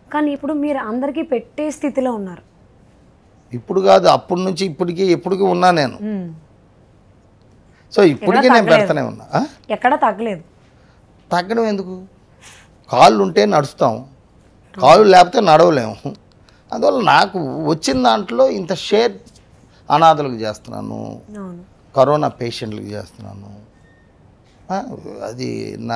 కానీ ఇప్పుడు మీరు అందరికీ పెట్టే స్థితిలో ఉన్నారు. ఇప్పుడు కాదు, అప్పటి నుంచి ఇప్పటికీ ఎప్పటికీ ఉన్నా నేను. సో ఇప్పటికీ నేను పెడతానే ఉన్నా. ఎక్కడ తగ్గలేదు. తగ్గడం ఎందుకు? కాళ్ళు ఉంటే నడుస్తాం, కాళ్ళు లేకపోతే నడవలేము. అందువల్ల నాకు వచ్చిన దాంట్లో ఇంత షేర్ అనాథలకు చేస్తున్నాను, కరోనా పేషెంట్లకు చేస్తున్నాను. అది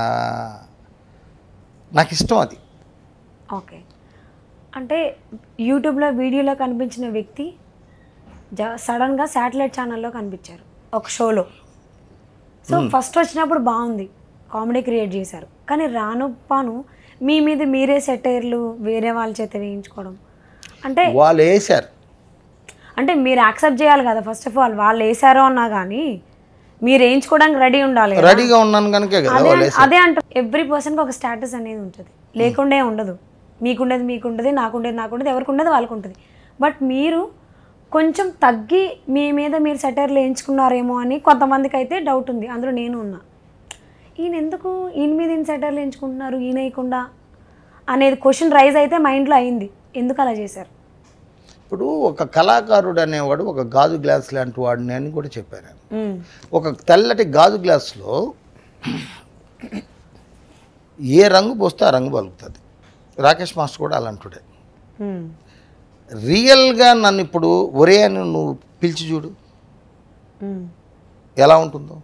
నాకు ఇష్టం అది. ఓకే, అంటే యూట్యూబ్లో వీడియోలో కనిపించిన వ్యక్తి సడన్గా శాటిలైట్ ఛానల్లో కనిపించారు ఒక షోలో. సో ఫస్ట్ వచ్చినప్పుడు బాగుంది, కామెడీ క్రియేట్ చేశారు. కానీ రాను పాను మీ మీద మీరే సెటైర్లు వేరే వాళ్ళ చేత వేయించుకోవడం అంటే వాళ్ళు వేసారు అంటే మీరు యాక్సెప్ట్ చేయాలి కదా. ఫస్ట్ ఆఫ్ ఆల్ వాళ్ళు వేసారో అన్నా కానీ మీరు వేయించుకోవడానికి రెడీ ఉండాలి. రెడీగా ఉన్నాను కనుక అదే అంటారు. ఎవ్రీ పర్సన్కి ఒక స్టేటస్ అనేది ఉంటుంది, లేకుండే ఉండదు. మీకుండేది మీకుంటుంది, నాకుండేది ఎవరికి ఉండేది వాళ్ళకు ఉంటుంది. బట్ మీరు కొంచెం తగ్గి మీ మీద మీరు సెటైర్లు వేయించుకున్నారేమో అని కొంతమందికి అయితే డౌట్ ఉంది. అందులో నేను ఉన్నా. ఈయన ఎందుకు ఈయన మీద ఈయన సెటైర్లు వేయించుకుంటున్నారు, ఈయన వేయకుండా అనేది క్వశ్చన్ రైజ్ అయితే మైండ్లో అయింది. ఎందుకు అలా చేశారు? ఇప్పుడు ఒక కళాకారుడు అనేవాడు ఒక గాజు గ్లాస్ లాంటి వాడిని అని కూడా చెప్పాను. ఒక తెల్లటి గాజు గ్లాసులో ఏ రంగు పోస్తే ఆ రంగు పలుకుతుంది. రాకేష్ మాస్టర్ కూడా అలాంటిడే. రియల్గా నన్ను ఇప్పుడు ఒరే అని నువ్వు పిలిచి చూడు ఎలా ఉంటుందో,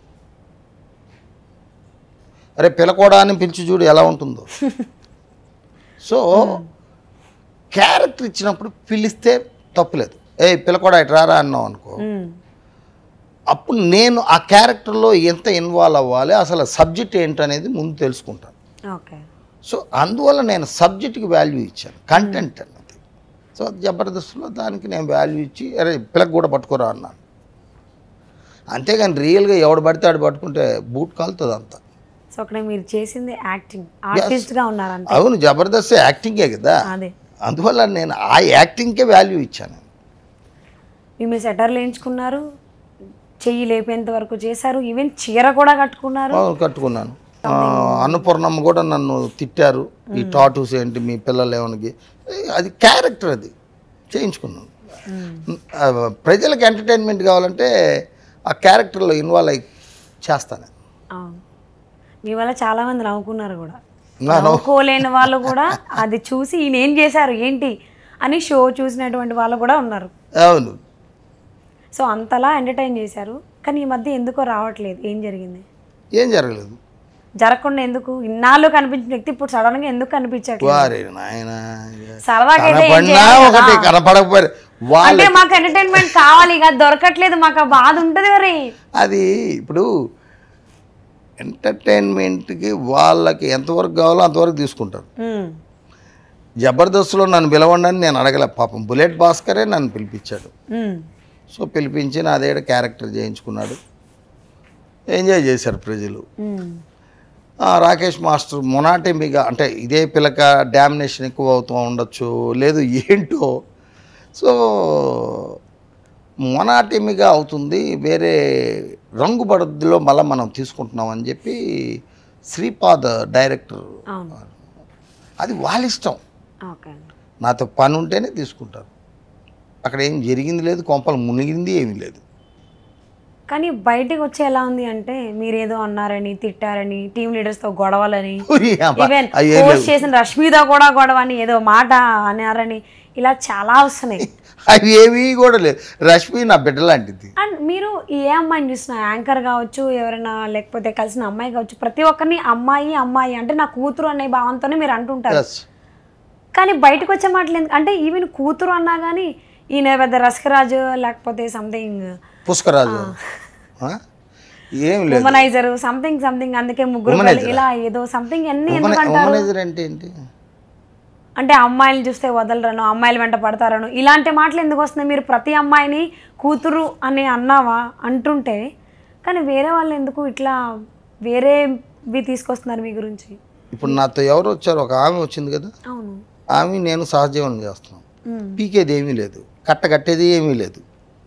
అరే పిలకోడా అని పిలిచి చూడు ఎలా ఉంటుందో. సో క్యారెక్టర్ ఇచ్చినప్పుడు పిలిస్తే తప్పులేదు. పిలకోడా ఇటు రారా అన్నావు అనుకో, అప్పుడు నేను ఆ క్యారెక్టర్లో ఎంత ఇన్వాల్వ్ అవ్వాలి, అసలు సబ్జెక్ట్ ఏంటనేది ముందు తెలుసుకుంటాను. సో అందువల్ల నేను సబ్జెక్ట్కి వాల్యూ ఇచ్చాను, కంటెంట్ అన్నది. సో జబర్దస్త్లో దానికి నేను వాల్యూ ఇచ్చి అరే పిల్లకి కూడా పట్టుకోరా అన్నాను. అంతేగాని రియల్గా ఎవడు పడితే ఆడు పట్టుకుంటే బూట్ కాలుతుంది అంతా. సో అక్కడ మీరు చేసింది యాక్టింగ్, ఆర్టిస్ట్గా ఉన్నారంటే. అవును, జబర్దస్త్ యాక్టింగే కదా. అందువల్ల నేను ఆ యాక్టింగ్కే వాల్యూ ఇచ్చాను. మీరు సెటర్లు వేయించుకున్నారు, చెయ్యి లేపేంత వరకు చేశారు, ఈవెన్ చీర కూడా కట్టుకున్నారు. కట్టుకున్నాను. అన్నపూర్ణమ్మ కూడా నన్ను తిట్టారు, ఈ టాటూస్ ఏంటి మీ పిల్లలు ఏమనికి. అది క్యారెక్టర్, అది చేయించుకున్నాను. ప్రజలకు ఎంటర్టైన్మెంట్ కావాలంటే ఆ క్యారెక్టర్లో ఇన్వాల్వ్ అయ్యి చేస్తాను. మీ వల్ల చాలామంది నవ్వుకున్నారు కూడా, నవ్వుకోలేని వాళ్ళు కూడా అది చూసి ఈయన ఏం చేశారు ఏంటి అని షో చూసినటువంటి వాళ్ళు కూడా ఉన్నారు. అవును. సో అంతలా ఎంటర్టైన్ చేశారు. కానీ ఈ మధ్య ఎందుకో రావట్లేదు. ఏం జరిగింది? ఏం జరగలేదు. జరగకుండా ఎందుకు? ఇన్నాళ్ళు కనిపించిన వ్యక్తి ఇప్పుడు సడన్ గా ఎందుకు కనిపించట్లేదు? అంటే మాకు ఎంటర్టైన్మెంట్ కావాలి, దొరకట్లేదు, మాకు బాధ ఉంటుంది. మరి అది ఇప్పుడు ఎంటర్టైన్మెంట్కి వాళ్ళకి ఎంతవరకు కావాలో అంతవరకు తీసుకుంటారు. జబర్దస్త్లో నన్ను పిలవండి అని నేను అడగలే. పాపం బుల్లెట్ భాస్కరే నన్ను పిలిపించాడు. సో పిలిపించి నా దగ్గర క్యారెక్టర్ చేయించుకున్నాడు, ఎంజాయ్ చేశారు ప్రజలు. రాకేష్ మాస్టర్ మొనాటమీగా అంటే ఇదే పిల్లక డామినేషన్ ఎక్కువ అవుతూ ఉండొచ్చు, లేదు ఏంటో. సో మొనాటమీగా అవుతుంది, వేరే రంగు పడద్దులో మళ్ళీ మనం తీసుకుంటున్నాం అని చెప్పి శ్రీపాద్ డైరెక్టర్, అది వాళ్ళ ఇష్టం. నాతో పని ఉంటేనే తీసుకుంటారు. అక్కడ ఏం జరిగింది లేదు, కొంపలు మునిగింది ఏమీ లేదు. కానీ బయటకు వచ్చి ఎలా ఉంది అంటే మీరేదో అన్నారని, తిట్టారని, టీమ్ లీడర్స్తో గొడవలని, ఈవెన్ పోస్ట్ చేసిన రష్మితో కూడా గొడవ అని, ఏదో మాట అన్నారని, ఇలా చాలా వస్తున్నాయి. అవి ఏమీ కూడా లేదు. రష్మి నా బిడ్డ లాంటిది. అండ్ మీరు ఏ అమ్మాయిని చూస్తున్నా, యాంకర్ కావచ్చు, ఎవరైనా లేకపోతే కలిసిన అమ్మాయి కావచ్చు, ప్రతి ఒక్కరిని అమ్మాయి అమ్మాయి అంటే నా కూతురు అనే భావంతోనే మీరు అంటుంటారు. కానీ బయటకు వచ్చే మాటలు అంటే ఈవెన్ కూతురు అన్నా కానీ ఈయన పెద్ద రసకరాజు లేకపోతే సంథింగ్ పుష్కరాజు ఏం లేదు, ఉమనైజర్ సంథింగ్ సంథింగ్, అందుకే ముగ్గురు ఇలా ఏదో సంథింగ్ అన్ని అంటే అమ్మాయిలు చూస్తే వదలరను, అమ్మాయిలు వెంట పడతారను, ఇలాంటి మాటలు ఎందుకు వస్తున్నాయి? మీరు ప్రతి అమ్మాయిని కూతురు అని అన్నావా అంటుంటే, కానీ వేరే వాళ్ళు ఎందుకు ఇట్లా వేరేవి తీసుకొస్తున్నారు మీ గురించి? ఇప్పుడు నాతో ఎవరు వచ్చారు, ఒక ఆమె వచ్చింది కదా, అవును, ఆమె నేను సహజీవనం చేస్తున్నాం. పీకేది ఏమీ లేదు, కట్టేది ఏమీ లేదు.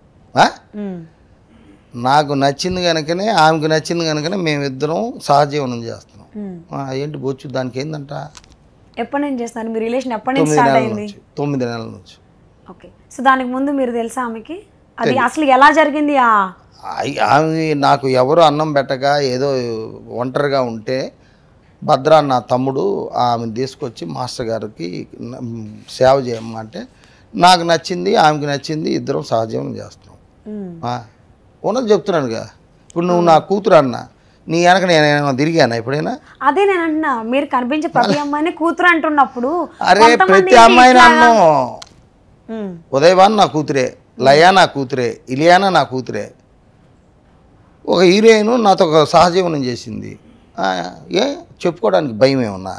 నాకు నచ్చింది కనుకనే, ఆమెకు నచ్చింది కనుకనే మేమిద్దరం సహజీవనం చేస్తున్నాం. ఏంటి బొచ్చు దానికి ఏందంట? ఎప్పటి నుంచి చేస్తున్నారు? మీ రిలేషన్ ఎప్పటి నుంచి స్టార్ట్ అయింది? 9 నెలల నుంచి. ఓకే. సో దానికి ముందు మీరు తెలుసా ఆమెకి? అది అసలు ఎలా జరిగింది? ఆమె నాకు ఎవరు అన్నం పెట్టక ఏదో ఒంటరిగా ఉంటే భద్ర నా తమ్ముడు ఆమెను తీసుకొచ్చి మాస్టర్ గారికి సేవ చేయమంటే నాకు నచ్చింది, ఆమెకి నచ్చింది, ఇద్దరం సహజీవనం చేస్తున్నాం. ఉన్నది చెప్తున్నానుగా. ఇప్పుడు నువ్వు నా కూతురు అన్న, నీ వెనక నేను తిరిగానా ఎప్పుడైనా? అదే నేను అంటున్నా, మీరు కనిపించే ప్రతి అమ్మాయిని కూతురు అంటున్నప్పుడు అరే ప్రతి అమ్మాయిని అన్నం. ఉదయవాన్ నా కూతురే, లయా నా కూతురే, ఇలియానా నా కూతురే. ఒక హీరోయిన్ నాతో ఒక సహజీవనం చేసింది. ఏ చెప్పుకోవడానికి భయం ఏమన్నా?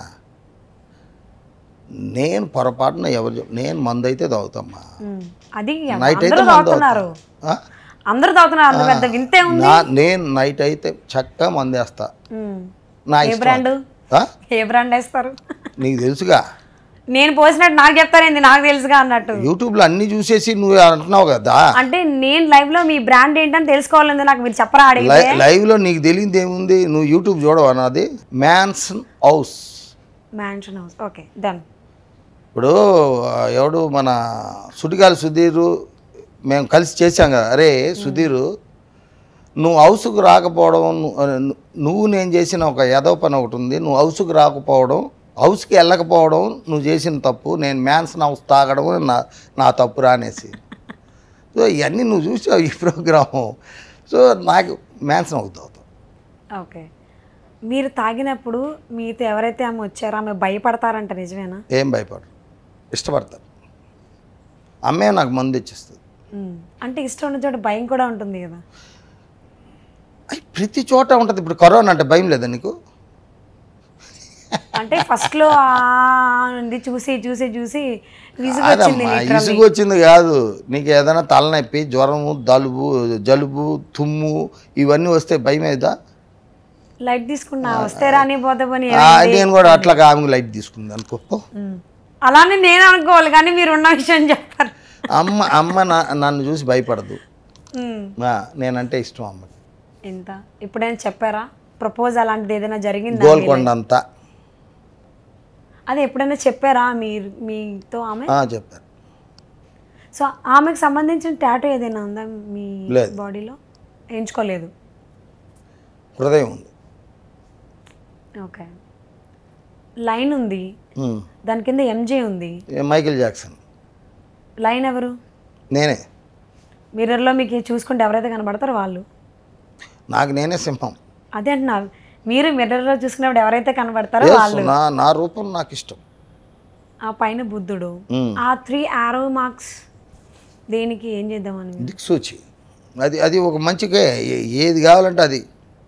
నేను పొరపాటున నేను మందు అయితే తాగుతామ్మా. నైట్ అయితే నేను నైట్ అయితే చక్కగా మందేస్తా. నీకు తెలుసుగా, నేను పోసినట్టు నాకు చెప్తారేంది? నాకు తెలుసుగా అన్నట్టు యూట్యూబ్లో అన్ని చూసేసి నువ్వు అంటున్నావు కదా. అంటే నేను లైవ్ లో మీ బ్రాండ్ ఏంటని తెలుసుకోవాలండి, నాకు మీరు చెప్పరా? లైవ్ లో నీకు తెలియదు ఏముంది? నువ్వు యూట్యూబ్ చూడవు అన్నది. Mansion house. Okay done. ఇప్పుడు ఎవడు మన సుడిగాలి సుధీరు మేము కలిసి చేసాం కదా. అరే సుధీరు, నువ్వు హౌస్కు రాకపోవడం, నువ్వు నేను చేసిన ఒక యదవ పని ఒకటి ఉంది. నువ్వు హౌస్కు రాకపోవడం, హౌస్కి వెళ్ళకపోవడం నువ్వు చేసిన తప్పు. నేను మ్యాన్షన్ హౌస్ తాగడం నా తప్పు రానేసి. సో ఇవన్నీ నువ్వు చూసావు ఈ ప్రోగ్రాము. సో నాకు మ్యాన్షన్ హౌస్ తాగుతావు. ఓకే. మీరు తాగినప్పుడు మీతో ఎవరైతే ఆమె వచ్చారో ఆమె భయపడతారంట, నిజమేనా? ఏం భయపడరు, ఇష్టపడతారు. అమ్మే నాకు మందు ఇచ్చేస్తుంది. అంటే ఇష్టం ఉన్న చోట భయం కూడా ఉంటుంది కదా? ప్రతి చోట ఉంటుంది. ఇప్పుడు కరోనా అంటే భయం లేదా నీకు? అంటే ఫస్ట్ లో చూసి చూసి చూసి విసుగు వచ్చింది కాదు. నీకు ఏదైనా తలనొప్పి, జ్వరము, జలుబు, తుమ్ము ఇవన్నీ వస్తే భయం ఏదా? లైట్ తీసుకున్నా వస్తే రాని పోతే పని. నేను కూడా అట్లాగా ఆమె లైట్ తీసుకుంది అనుకో. అలానే నేను అనుకోవాలి, కానీ మీరు ఉన్న విషయం చెప్పారు. అమ్మ నన్ను చూసి భయపడదు. నేనంటే ఇష్టం అమ్మకి. ఎంత ఇప్పుడైనా చెప్పారా ప్రపోజ్ అలాంటిది ఏదైనా జరిగిందా? గోల్కొండ అంతా అది ఎప్పుడైనా చెప్పారా మీరు మీతో? ఆమె చెప్పారు. సో ఆమెకు సంబంధించిన టాటూ ఏదైనా ఉందా మీ బాడీలో? ఎంచుకోలేదు. హృదయం ఉంది. ఓకే. లైన్ ఉంది, దాని కింద ఎంజే ఉంది. Michael Jackson. లైన్ ఎవరు? నేనే. మిర్రర్లో మీకు చూసుకుంటే ఎవరైతే కనబడతారో వాళ్ళు. నాకు నేనే సింహం. అదే అంటున్నా, మీరు మిర్రర్లో చూసుకున్నప్పుడు ఎవరైతే కనబడతారో వాళ్ళు. నా రూపం నాకు ఇష్టం. ఆ పైన బుద్ధుడు, ఆ 3 arrow marks దేనికి? ఏం చేద్దామని? దిక్సూచి. అది ఒక మంచిగా ఏది కావాలంటే అది.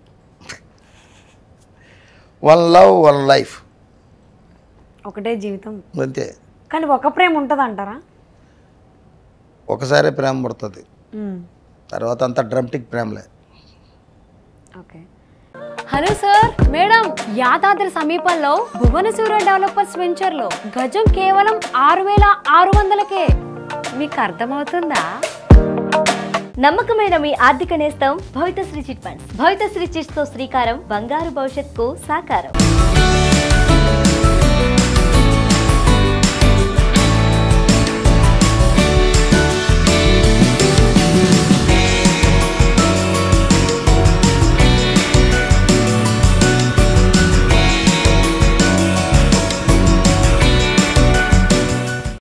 వన్ లవ్, వన్ లైఫ్, ఒకటే జీవితం అంతే. కానీ ఒక ప్రేమ ఉంటుంది అంటారా? ఒకసారి ప్రేమ పడుతుంది, తర్వాత అంతా డ్రమ్టిక్ ప్రేమలే. Okay. Hello sir, madam, Yadadri సమీపంలో భువనసూర డెవలపర్స్ వెంచర్లో గజం కేవలం 6,600కే. మీకు అర్థమవుతుందా? నమ్మకమైన మీ ఆర్థిక నేస్తం Bhavithasri chit funds. Bhavithasri chits తో శ్రీకారం, బంగారు భవిష్యత్తుకు సాకారం.